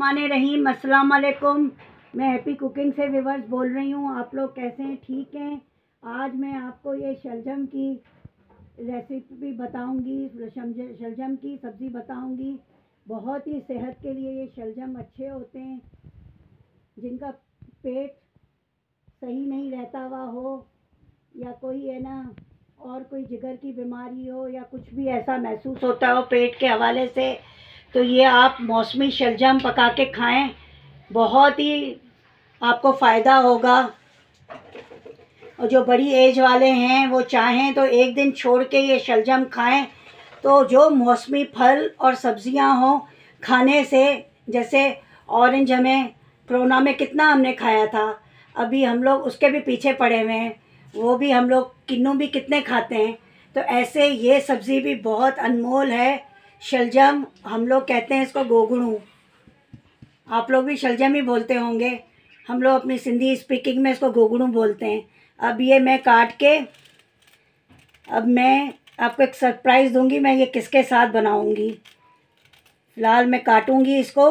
बिस्मिल्लाहिर्रहमानिर्रहीम। अस्सलाम वालेकुम। मैं हैप्पी कुकिंग से व्यूअर्स बोल रही हूँ। आप लोग कैसे हैं? ठीक हैं। आज मैं आपको ये शलजम की रेसिपी बताऊंगी, शलजम की सब्ज़ी बताऊंगी। बहुत ही सेहत के लिए ये शलजम अच्छे होते हैं। जिनका पेट सही नहीं रहता हुआ हो या कोई है ना और कोई जिगर की बीमारी हो या कुछ भी ऐसा महसूस होता हो पेट के हवाले से, तो ये आप मौसमी शलजम पका के खाएं। बहुत ही आपको फ़ायदा होगा। और जो बड़ी एज वाले हैं वो चाहें तो एक दिन छोड़ के ये शलजम खाएं। तो जो मौसमी फल और सब्जियां हों खाने से, जैसे ऑरेंज हमें कोरोना में कितना हमने खाया था, अभी हम लोग उसके भी पीछे पड़े हुए हैं। वो भी हम लोग किन्नू भी कितने खाते हैं। तो ऐसे ये सब्ज़ी भी बहुत अनमोल है। शलजम हम लोग कहते हैं इसको गोगड़ू, आप लोग भी शलजम ही बोलते होंगे। हम लोग अपनी सिंधी स्पीकिंग में इसको गोगड़ू बोलते हैं। अब ये मैं काट के, अब मैं आपको एक सरप्राइज़ दूंगी। मैं ये किसके साथ बनाऊंगी, फ़िलहाल मैं काटूंगी इसको।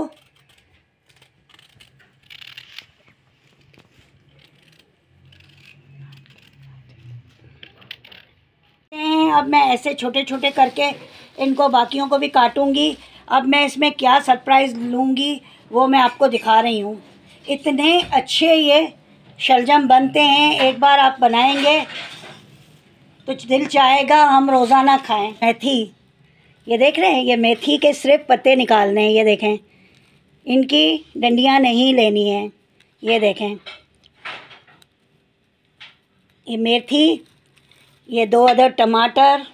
अब मैं ऐसे छोटे छोटे करके इनको बाकियों को भी काटूंगी। अब मैं इसमें क्या सरप्राइज़ लूँगी वो मैं आपको दिखा रही हूँ। इतने अच्छे ये शलजम बनते हैं, एक बार आप बनाएंगे तो दिल चाहेगा हम रोज़ाना खाएं। मेथी, ये देख रहे हैं, ये मेथी के सिर्फ पत्ते निकालने हैं। ये देखें, इनकी डंडियाँ नहीं लेनी है। ये देखें, ये मेथी, ये 2 अदद टमाटर,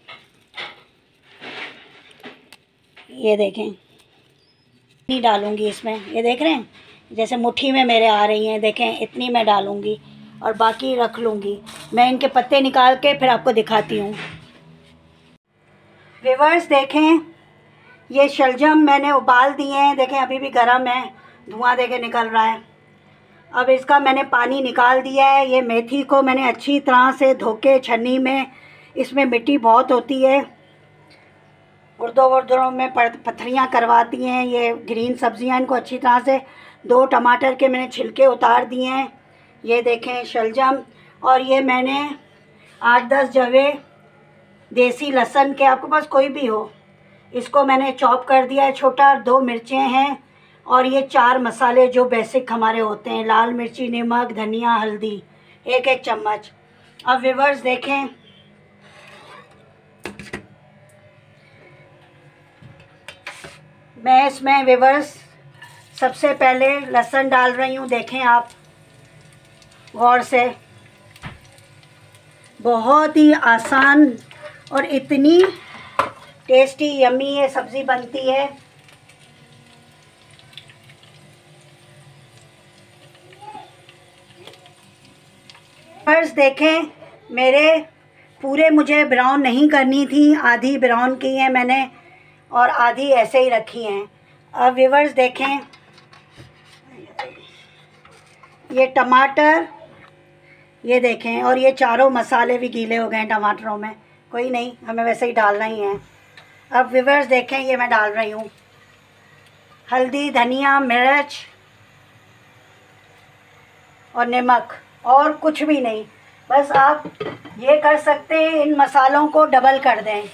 ये देखें। इतनी डालूंगी इसमें, ये देख रहे हैं जैसे मुट्ठी में मेरे आ रही हैं, देखें इतनी मैं डालूंगी और बाकी रख लूँगी। मैं इनके पत्ते निकाल के फिर आपको दिखाती हूँ। व्यूअर्स देखें, ये शलजम मैंने उबाल दिए हैं। देखें अभी भी गर्म है, धुआं देके निकल रहा है। अब इसका मैंने पानी निकाल दिया है। ये मेथी को मैंने अच्छी तरह से धो के छन्नी में, इसमें मिट्टी बहुत होती है, गुर्दों वर्दों में पथरियाँ करवाती हैं ये ग्रीन सब्जियां। इनको अच्छी तरह से 2 टमाटर के मैंने छिलके उतार दिए हैं। ये देखें शलजम, और ये मैंने 8-10 जवे देसी लहसुन के, आपके पास कोई भी हो, इसको मैंने चॉप कर दिया है छोटा। 2 मिर्चें हैं और ये 4 मसाले जो बेसिक हमारे होते हैं, लाल मिर्ची, नमक, धनिया, हल्दी, 1-1 चम्मच। अब व्यूअर्स देखें, मैं इसमें व्यूअर्स सबसे पहले लहसुन डाल रही हूँ। देखें आप गौर से, बहुत ही आसान और इतनी टेस्टी यम्मी ये सब्ज़ी बनती है। फर्स्ट देखें, मेरे पूरे मुझे ब्राउन नहीं करनी थी, आधी ब्राउन की है मैंने और आधी ऐसे ही रखी हैं। अब व्यूअर्स देखें, ये टमाटर, ये देखें, और ये चारों मसाले भी गीले हो गए हैं टमाटरों में। कोई नहीं, हमें वैसे ही डालना ही है। अब व्यूअर्स देखें, ये मैं डाल रही हूँ हल्दी, धनिया, मिर्च और नमक, और कुछ भी नहीं। बस आप ये कर सकते हैं, इन मसालों को डबल कर दें,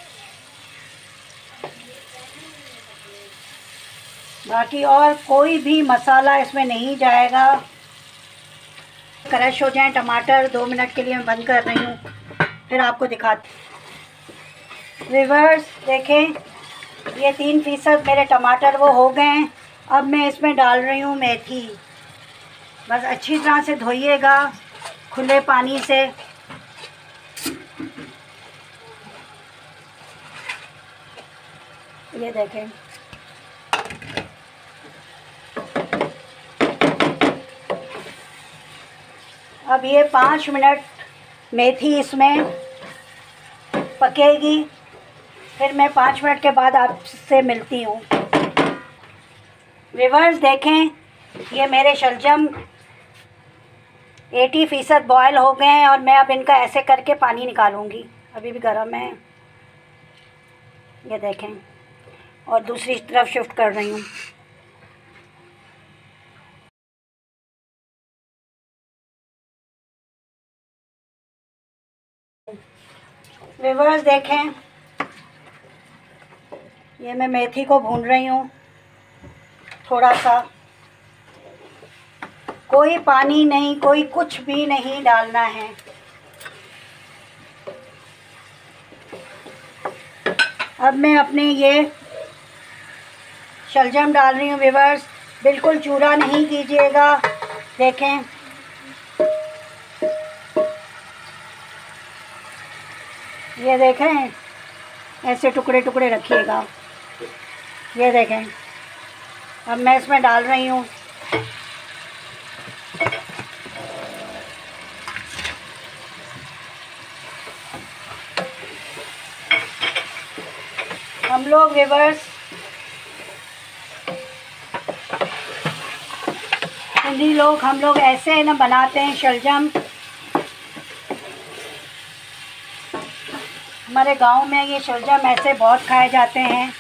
बाकी और कोई भी मसाला इसमें नहीं जाएगा। क्रश हो जाएं टमाटर, 2 मिनट के लिए मैं बंद कर रही हूँ, फिर आपको दिखाती। व्यूअर्स देखें, ये 3% मेरे टमाटर वो हो गए हैं। अब मैं इसमें डाल रही हूँ मेथी। बस अच्छी तरह से धोइएगा खुले पानी से। ये देखें, अब ये 5 मिनट मेथी इसमें पकेगी, फिर मैं 5 मिनट के बाद आपसे मिलती हूँ। व्यूअर्स देखें, ये मेरे शलजम 80% बॉयल हो गए हैं और मैं अब इनका ऐसे करके पानी निकालूंगी। अभी भी गर्म है, ये देखें, और दूसरी तरफ शिफ्ट कर रही हूँ। व्यूअर्स देखें, ये मैं मेथी को भून रही हूँ थोड़ा सा। कोई पानी नहीं, कोई कुछ भी नहीं डालना है। अब मैं अपने ये शलजम डाल रही हूँ व्यूअर्स। बिल्कुल चूरा नहीं कीजिएगा। देखें, ये देखें, ऐसे टुकड़े टुकड़े रखिएगा। ये देखें, अब मैं इसमें डाल रही हूँ हम लोग व्यूअर्स हिंदी लोग, हम लोग ऐसे ना बनाते हैं शलजम। हमारे गांव में ये शलजम ऐसे बहुत खाए जाते हैं।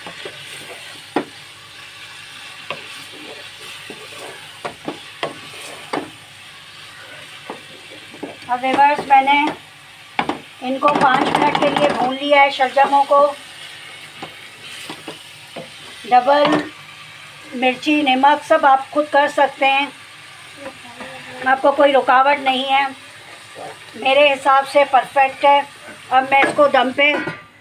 अब व्यूअर्स मैंने इनको 5 मिनट के लिए भून लिया है शलजमों को। डबल मिर्ची, नमक सब आप खुद कर सकते हैं, आपको कोई रुकावट नहीं है। मेरे हिसाब से परफेक्ट है। अब मैं इसको दम पे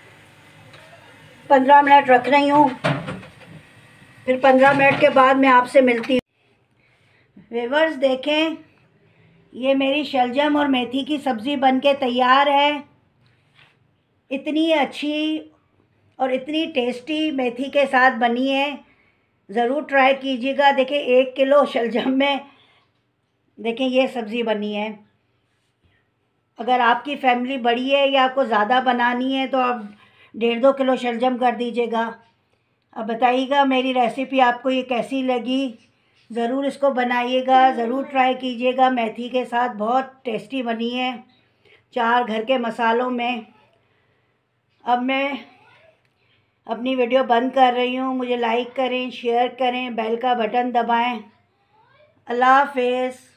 15 मिनट रख रही हूँ, फिर 15 मिनट के बाद मैं आपसे मिलती हूँ। व्यूअर्स देखें, ये मेरी शलजम और मेथी की सब्ज़ी बनके तैयार है। इतनी अच्छी और इतनी टेस्टी मेथी के साथ बनी है, ज़रूर ट्राई कीजिएगा। देखिए 1 किलो शलजम में देखें ये सब्ज़ी बनी है। अगर आपकी फैमिली बड़ी है या आपको ज़्यादा बनानी है तो आप 1.5-2 किलो शलजम कर दीजिएगा। अब बताइएगा मेरी रेसिपी आपको ये कैसी लगी। ज़रूर इसको बनाइएगा, ज़रूर ट्राई कीजिएगा। मेथी के साथ बहुत टेस्टी बनी है, 4 घर के मसालों में। अब मैं अपनी वीडियो बंद कर रही हूँ। मुझे लाइक करें, शेयर करें, बेल का बटन दबाएं। अल्लाह हाफ़िज़।